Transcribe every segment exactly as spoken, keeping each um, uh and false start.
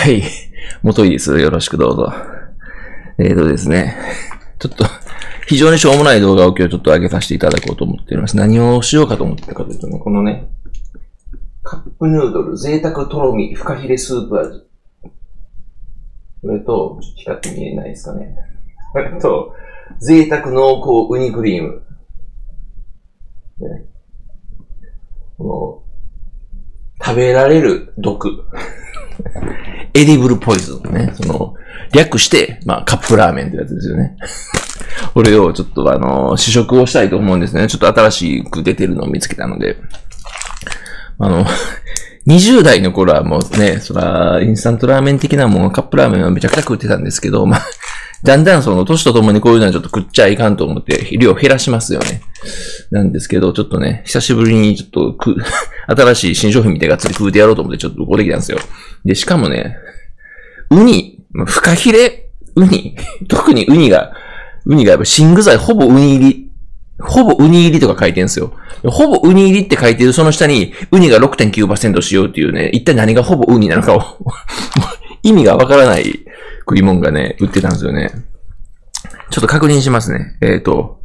はい。元井です。よろしくどうぞ。えーとですね。ちょっと、非常にしょうもない動画を今日ちょっと上げさせていただこうと思っております。何をしようかと思ってたかというとね、このね、カップヌードル贅沢とろみフカヒレスープ味。これと、ちょっと光って見えないですかね。これと、贅沢濃厚ウニクリーム。ね、この食べられる毒。エディブルポイズンね。その、略して、まあ、カップラーメンってやつですよね。これをちょっとあの、試食をしたいと思うんですね。ちょっと新しく出てるのを見つけたので。あの、にじゅう代の頃はもうね、そら、インスタントラーメン的なもん、カップラーメンはめちゃくちゃ食ってたんですけど、まあ、だんだんその、年とともにこういうのはちょっと食っちゃいかんと思って、量減らしますよね。なんですけど、ちょっとね、久しぶりにちょっとく、新しい新商品みたいながっつり食うてやろうと思ってちょっとこれきたんですよ。で、しかもね、ウニ、フカヒレ、ウニ、特にウニが、ウニがやっぱ新具材ほぼウニ入り、ほぼウニ入りとか書いてるんですよ。ほぼウニ入りって書いてるその下に、ウニが ろくてんきゅうパーセント 使用っていうね、一体何がほぼウニなのかを、意味がわからない食い物がね、売ってたんですよね。ちょっと確認しますね。えっと、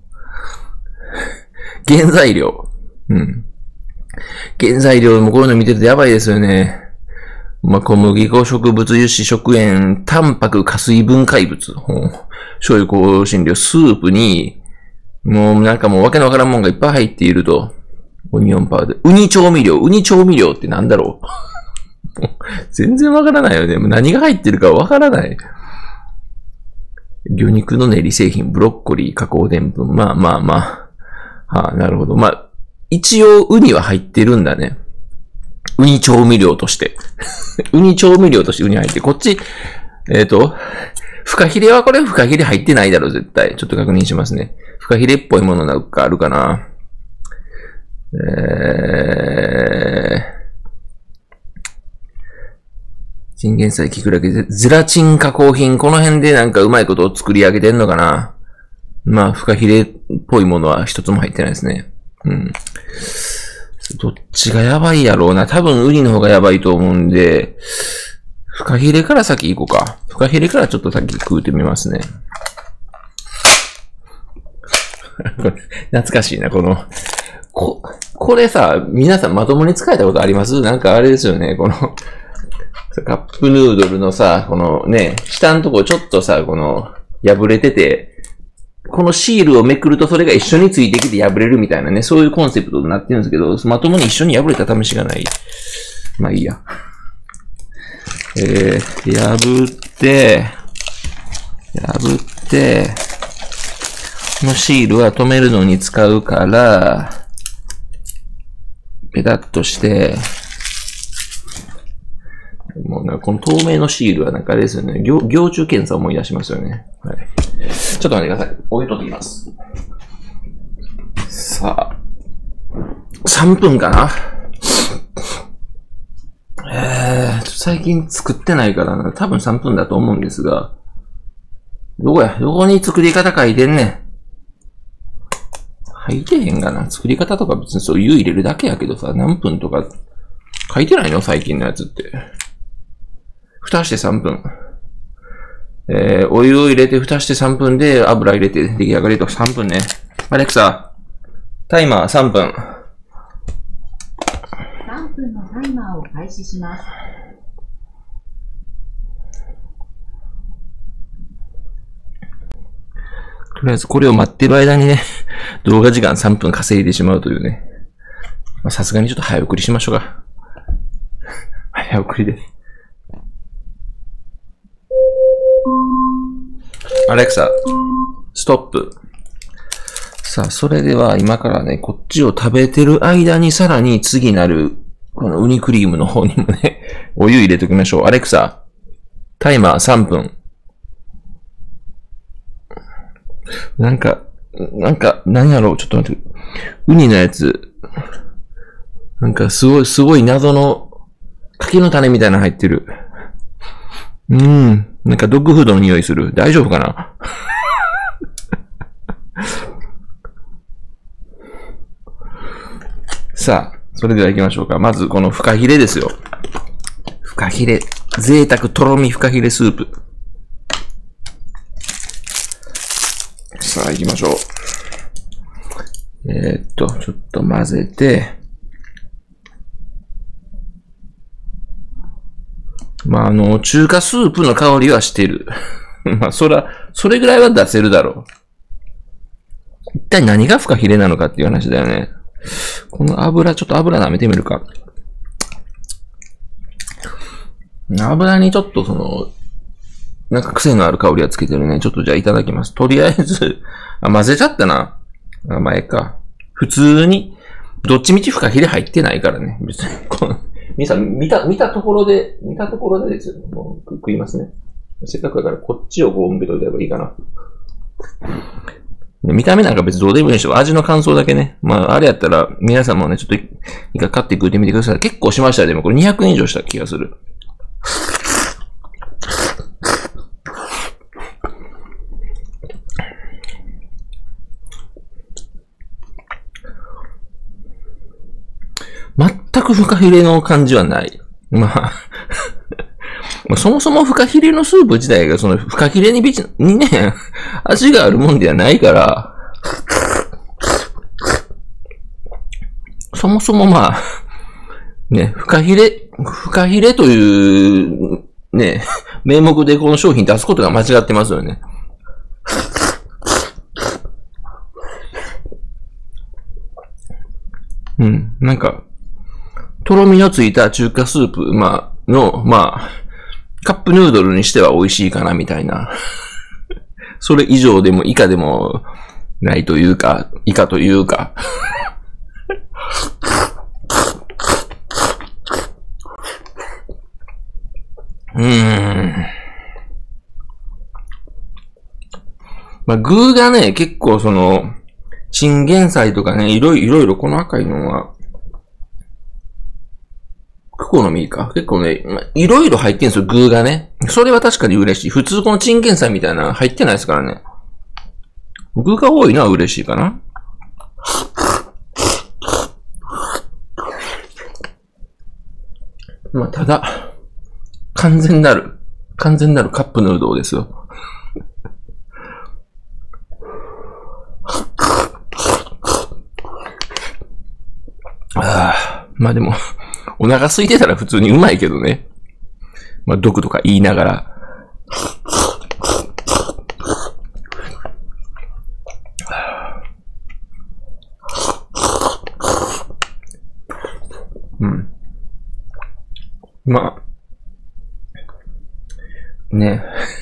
原材料。うん。原材料もこういうの見ててやばいですよね。まあ、小麦粉、植物油脂、食塩、タンパク、加水分解物。醤油、香辛料、スープに、もうなんかもうわけのわからんもんがいっぱい入っていると。オニオンパウダー。ウニ調味料。ウニ調味料ってなんだろう全然わからないよね。もう何が入ってるかわからない。魚肉の練り製品、ブロッコリー、加工でんぷん。まあまあまあ。はあ、なるほど。まあ、一応ウニは入ってるんだね。ウニ調味料として。ウニ調味料としてウニ入って。こっち、えっと、フカヒレはこれフカヒレ入ってないだろ、絶対。ちょっと確認しますね。フカヒレっぽいものなんかあるかな。えー、チンゲン菜、キクラゲ、ゼラチン加工品。この辺でなんかうまいことを作り上げてんのかな。まあ、フカヒレっぽいものは一つも入ってないですね。うん。どっちがやばいやろうな。多分ウニの方がやばいと思うんで、フカヒレから先行こうか。フカヒレからちょっと先食うてみますね。懐かしいな、この。こ、これさ、皆さんまともに使えたことあります？なんかあれですよね、この、カップヌードルのさ、このね、下のとこちょっとさ、この、破れてて、このシールをめくるとそれが一緒についてきて破れるみたいなね、そういうコンセプトになってるんですけど、まともに一緒に破れた試しがない。まあいいや。えー、破って、破って、このシールは止めるのに使うから、ペタッとして、もうなんかこの透明のシールはなんかあれですよね。行、行中検査を思い出しますよね。はい。ちょっと待ってください。お湯取ってきます。さあ。さんぷんかな。えー、最近作ってないからな。多分さんぷんだと思うんですが。どこやどこに作り方書いてんねん。書いてへんがな。作り方とか別にそう湯入れるだけやけどさ、何分とか書いてないの最近のやつって。蓋してさんぷん。えー、お湯を入れて蓋してさんぷんで油入れて出来上がりとさんぷんね。アレクサ、タイマーさんぷん。 さんぷんのタイマーを開始します。 とりあえずこれを待ってる間にね、動画時間さんぷん稼いでしまうというね。さすがにちょっと早送りしましょうか。早送りで。アレクサ、ストップ。さあ、それでは今からね、こっちを食べてる間にさらに次なる、このウニクリームの方にもね、お湯入れておきましょう。アレクサ、タイマーさんぷん。なんか、なんか、何やろう、ちょっと待って。ウニのやつ、なんかすごい、すごい謎の柿の種みたいなの入ってる。うーん。なんかドッグフードの匂いする。大丈夫かなさあ、それでは行きましょうか。まずこのフカヒレですよ。フカヒレ。 贅沢とろみフカヒレスープ。さあ行きましょう。えー、っと、ちょっと混ぜて、まあ、あの、中華スープの香りはしてる。まあ、そら、それぐらいは出せるだろう。一体何がフカヒレなのかっていう話だよね。この油、ちょっと油舐めてみるか。油にちょっとその、なんか癖のある香りはつけてるね。ちょっとじゃあいただきます。とりあえず、あ、混ぜちゃったな。あ、まあ、ええか。普通に、どっちみちフカヒレ入ってないからね。別に、この、皆さん、見た、見たところで、見たところでですよ。もう食いますね。せっかくだからこっちをこう向けといた方がいいかな。見た目なんか別にどうでもいいでしょ。味の感想だけね。まあ、あれやったら、皆さんもね、ちょっといいか買って食ってみてください。結構しましたよ。でもこれにひゃくえん以上した気がする。全くフカヒレの感じはない。まあ、まあそもそもフカヒレのスープ自体がそのフカヒレにびち、にね、味があるもんではないから、そもそもまあ、ね、フカヒレ、フカヒレという、ね、名目でこの商品出すことが間違ってますよね。うん、なんか、とろみのついた中華スープ、まあ、の、まあ、カップヌードルにしては美味しいかな、みたいな。それ以上でも以下でもないというか、以下というか。うーん。まあ、具がね、結構その、チンゲン菜とかね、いろいろ、いろいろこの赤いのは、クコの実か。結構ね、いろいろ入ってんですよ、具がね。それは確かに嬉しい。普通このチンゲン菜みたいな入ってないですからね。具が多いのは嬉しいかな。まあ、ただ、完全なる、完全なるカップヌードルですよ。ああ、まあでも、お腹空いてたら普通にうまいけどね。まあ、毒とか言いながら。うん。まあ。ね。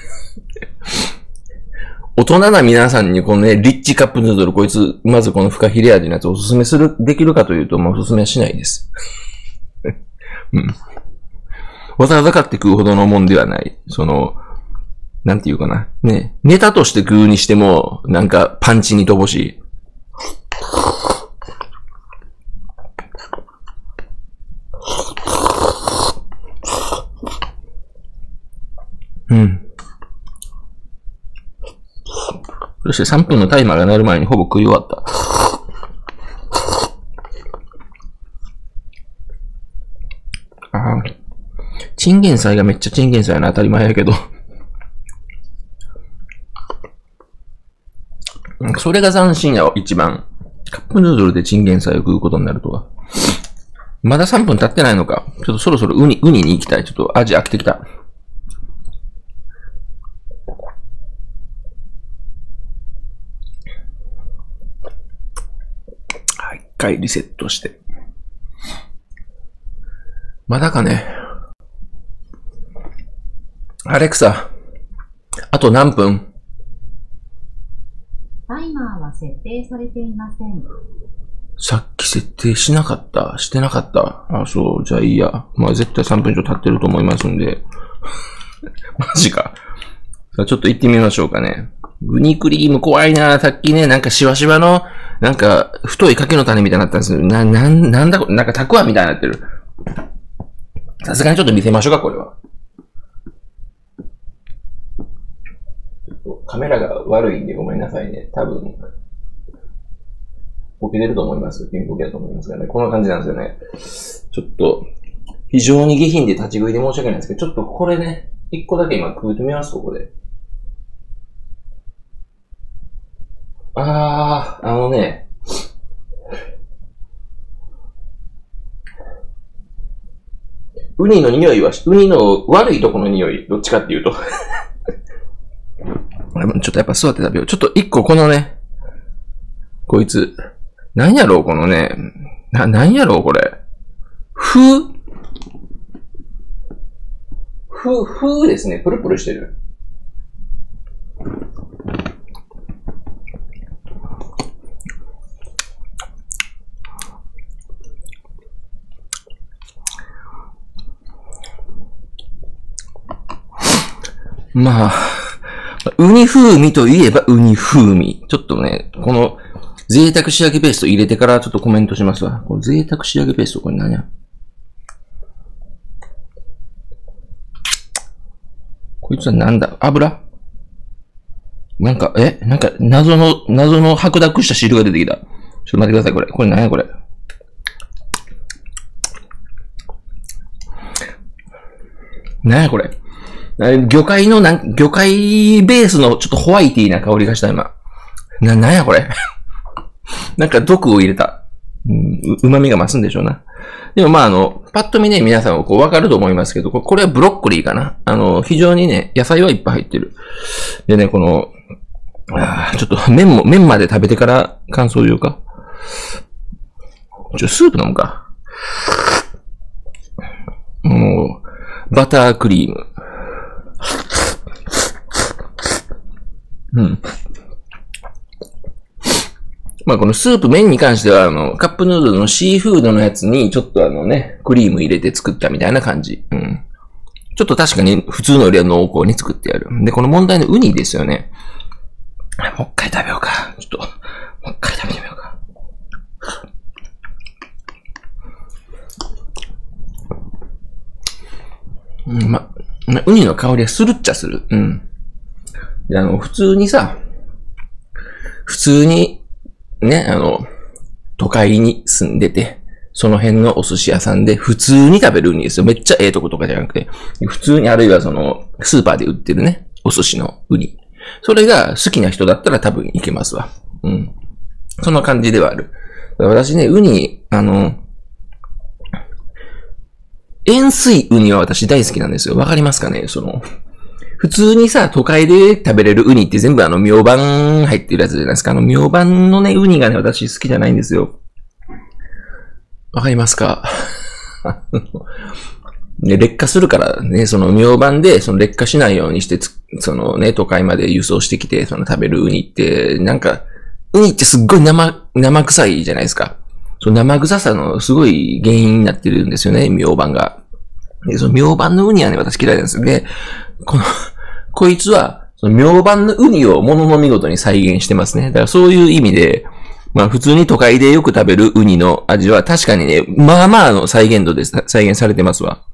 大人な皆さんにこのね、リッチカップヌードル、こいつ、まずこのフカヒレ味のやつをおすすめする、できるかというと、まあおすすめはしないです。うん。わざわざ買って食うほどのもんではない。その、なんていうかな。ね、ネタとして食うにしても、なんかパンチに乏しい。うん。そしてさんぷんのタイマーが鳴る前にほぼ食い終わった。ああ。チンゲン菜がめっちゃチンゲン菜な当たり前やけど。それが斬新やわ、一番。カップヌードルでチンゲン菜を食うことになるとは。まださんぷん経ってないのか。ちょっとそろそろウニ、ウニに行きたい。ちょっと味飽きてきた。一回リセットして。まだかね。アレクサ、あと何分？ タイマーは設定されていません。 さっき設定しなかった？してなかった？あ、そう。じゃあいいや。まあ絶対さんぷん以上経ってると思いますんで。マジか。さあちょっと行ってみましょうかね。ウニクリーム怖いな。さっきね、なんかシワシワの、なんか太い柿の種みたいになったんですけど、な、な、なんだこれ、なんかたくあんみたいになってる。さすがにちょっと見せましょうか、これは。カメラが悪いんでごめんなさいね。多分、ボケてると思います。ピンボケだと思いますがね。こんな感じなんですよね。ちょっと、 非常に下品で立ち食いで申し訳ないんですけど、ちょっとこれね、一個だけ今食うてみます、ここで。あー、あのね、ウニの匂いは、ウニの悪いとこの匂い、どっちかっていうと。ちょっとやっぱ座って食べよう。ちょっと一個このね、こいつ、何やろうこのね、な、何やろうこれ。ふうふう、ふうですね。プルプルしてる。まあ、ウニ風味といえばウニ風味。ちょっとね、この贅沢仕上げペースト入れてからちょっとコメントしますわ。この贅沢仕上げペースト、これ何や？こいつはなんだ？油？なんか、えなんか、謎の、謎の白濁した汁が出てきた。ちょっと待ってください、これ。これ何やこれ。何やこれ。魚介のなん、魚介ベースのちょっとホワイティーな香りがした今。な、なんやこれ。なんか毒を入れた。うん、う、旨味が増すんでしょうな。でもまああの、パッと見ね、皆さんこうわかると思いますけど、これはブロッコリーかな。あの、非常にね、野菜はいっぱい入ってる。でね、この、あちょっと麺も、麺まで食べてから感想言うか。ちょ、スープ飲むか。もう、バタークリーム。うん。まあこのスープ麺に関しては、あの、カップヌードルのシーフードのやつに、ちょっとあのね、クリーム入れて作ったみたいな感じ。うん。ちょっと確かに普通のよりは濃厚に作ってやる。で、この問題のウニですよね。もう一回食べようか。ちょっと、もう一回食べてみようか。うん、ま、ウニの香りはするっちゃする。うん。で、あの、普通にさ、普通に、ね、あの、都会に住んでて、その辺のお寿司屋さんで普通に食べるウニですよ。めっちゃええとことかじゃなくて、普通にあるいはその、スーパーで売ってるね、お寿司のウニ。それが好きな人だったら多分いけますわ。うん。そんな感じではある。私ね、ウニ、あの、塩水ウニは私大好きなんですよ。わかりますかね？その、普通にさ、都会で食べれるウニって全部あの、明晩入ってるやつじゃないですか。あの、明晩のね、ウニがね、私好きじゃないんですよ。わかりますか？ね、劣化するからね、その明晩で、その劣化しないようにしてつ、そのね、都会まで輸送してきて、その食べるウニって、なんか、ウニってすっごい生、生臭いじゃないですか。その生臭さのすごい原因になってるんですよね、明晩が。で、その明晩のウニはね、私嫌いなんですよね。この、こいつは、その明晩のウニをものの見事に再現してますね。だからそういう意味で、まあ普通に都会でよく食べるウニの味は確かにね、まあまあの再現度です。再現されてますわ。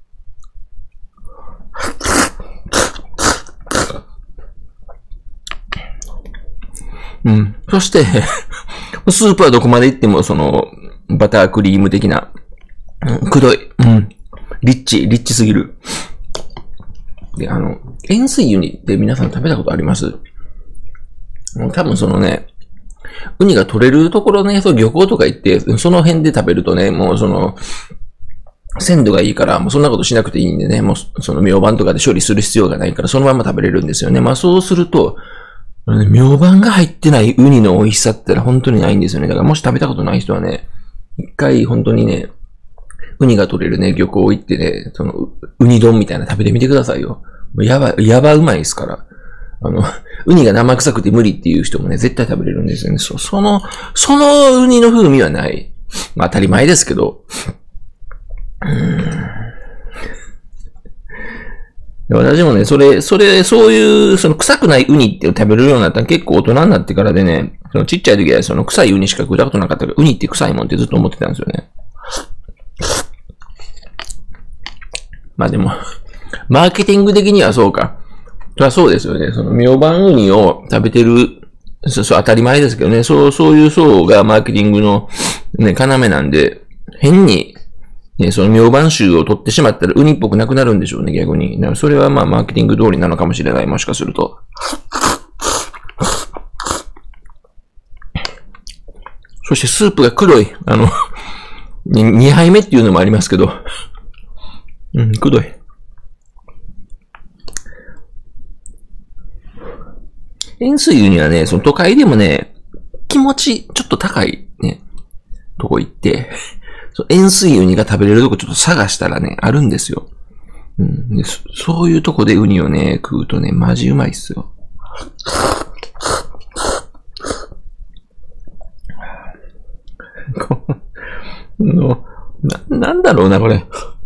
うん。そして、スープはどこまで行っても、その、バタークリーム的な、うん、黒い、うん。リッチ、リッチすぎる。で、あの、塩水ウニって皆さん食べたことあります？多分そのね、ウニが取れるところね、そう漁港とか行って、その辺で食べるとね、もうその、鮮度がいいから、もうそんなことしなくていいんでね、もうその明晩とかで処理する必要がないから、そのまま食べれるんですよね。まあそうすると、明晩が入ってないウニの美味しさってのは本当にないんですよね。だからもし食べたことない人はね、一回本当にね、ウニが取れるね、漁港行ってね、その、ウニ丼みたいな食べてみてくださいよ。やばい、やばうまいですから。あの、ウニが生臭くて無理っていう人もね、絶対食べれるんですよね。そ、その、そのウニの風味はない。まあ当たり前ですけど。うーん。私もね、それ、それ、そういう、その臭くないウニって食べれるようになったら結構大人になってからでね、そのちっちゃい時はその臭いウニしか食ったことなかったから、ウニって臭いもんってずっと思ってたんですよね。まあでも、マーケティング的にはそうか。そりゃそうですよね。その、明晩ウニを食べてる、そう、そう当たり前ですけどね。そう、そういう層がマーケティングのね、要なんで、変に、 ね、その明晩臭を取ってしまったらウニっぽくなくなるんでしょうね、逆に。それはまあマーケティング通りなのかもしれない、もしかすると。そしてスープが黒い。あの、にはいめっていうのもありますけど。うん、黒い。塩水ウニはね、その都会でもね、気持ちちょっと高いね、とこ行って、塩水ウニが食べれるとこちょっと探したらね、あるんですよ。うん、でそそういうとこでウニをね、食うとね、マジうまいっすよ。のな、なんだろうな、これ。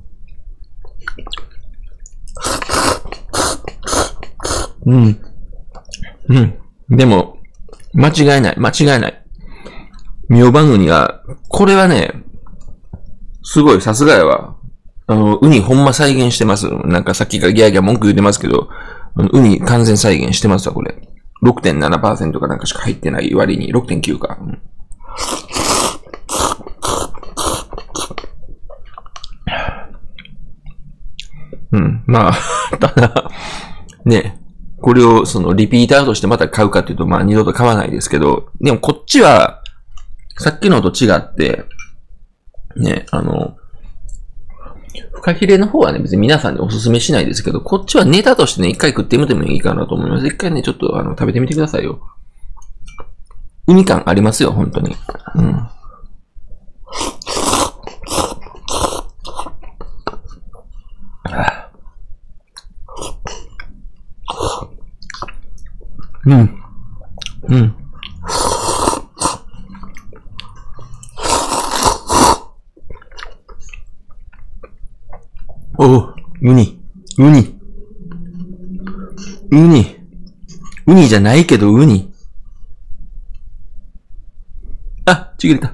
うん。うん。でも、間違いない。間違いない。明晩ウニは、これはね、すごい、さすがやわ。あの、ウニほんま再現してます。なんかさっきからギャーギャー文句言ってますけど、ウニ完全再現してますわ、これ。ろくてんななパーセント かなんかしか入ってない割に、ろくてんきゅう か。うんうん。まあ、ただ、ね、これをそのリピーターとしてまた買うかっていうと、まあ二度と買わないですけど、でもこっちは、さっきのと違って、ね、あの、フカヒレの方はね、別に皆さんにおすすめしないですけど、こっちはネタとしてね、一回食ってみてもいいかなと思います。一回ね、ちょっとあの、食べてみてくださいよ。ウニ感ありますよ、本当に。うん。うん。うん。おう、ウニ。ウニ。ウニ。ウニじゃないけどウニ。あ、ちぎれた。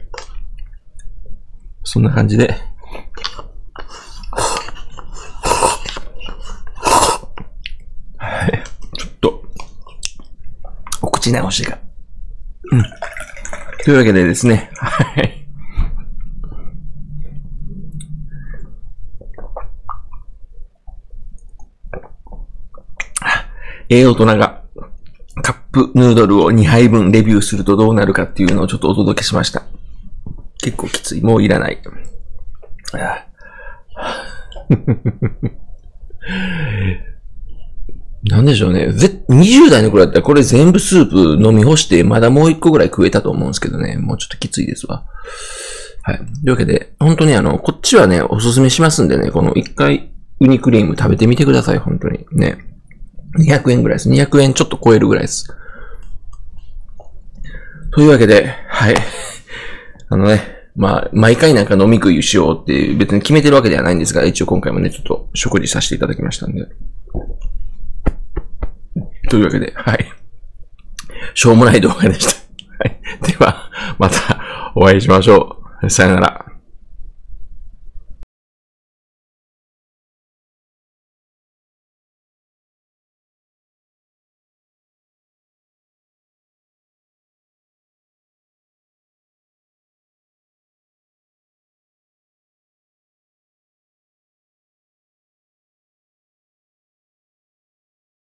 そんな感じで。はい。ちょっと、お口直しが。うん。というわけでですね。はい。ええ大人がカップヌードルをにはいぶんレビューするとどうなるかっていうのをちょっとお届けしました。結構きつい。もういらない。なんでしょうね。ぜ、にじゅう代の頃だったらこれ全部スープ飲み干してまだもういっこぐらい食えたと思うんですけどね。もうちょっときついですわ。はい。というわけで、本当にあの、こっちはね、おすすめしますんでね、この一回ウニクリーム食べてみてください。本当に。ね。にひゃくえんぐらいです。にひゃくえんちょっと超えるぐらいです。というわけで、はい。あのね、まあ、毎回なんか飲み食いしようって別に決めてるわけではないんですが、一応今回もね、ちょっと食事させていただきましたんで。というわけで、はい。しょうもない動画でした。はい。では、またお会いしましょう。さよなら。